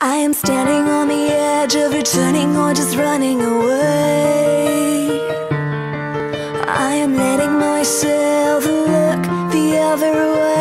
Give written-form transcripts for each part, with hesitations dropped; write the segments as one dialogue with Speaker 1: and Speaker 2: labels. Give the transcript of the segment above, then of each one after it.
Speaker 1: I am standing on the edge of returning or just running away. I am letting myself look the other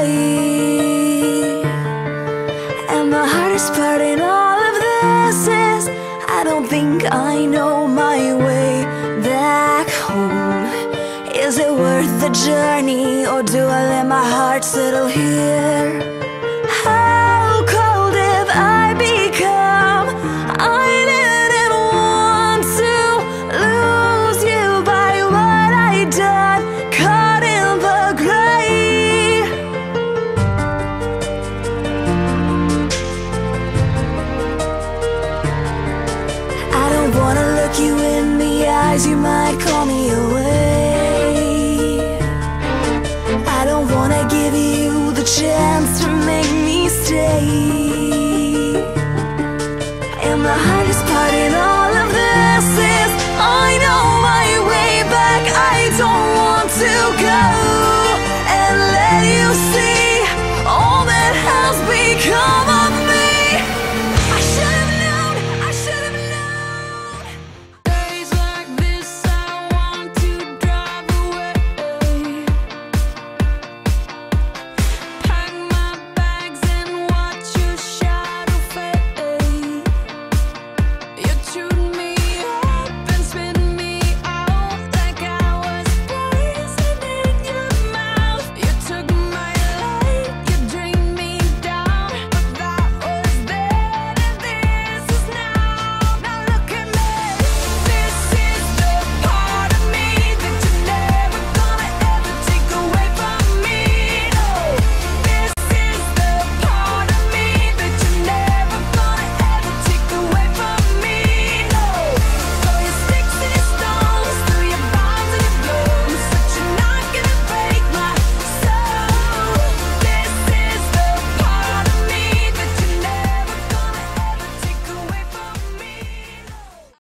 Speaker 1: way. And the hardest part in all of this is I don't think I know my way back home. Is it worth the journey, or do I let my heart settle here? How cold have I become? I didn't want to lose you by what I done, caught in the gray. I don't wanna look you in the eyes, you might call me away. I don't wanna give you the chance to make me stay. In the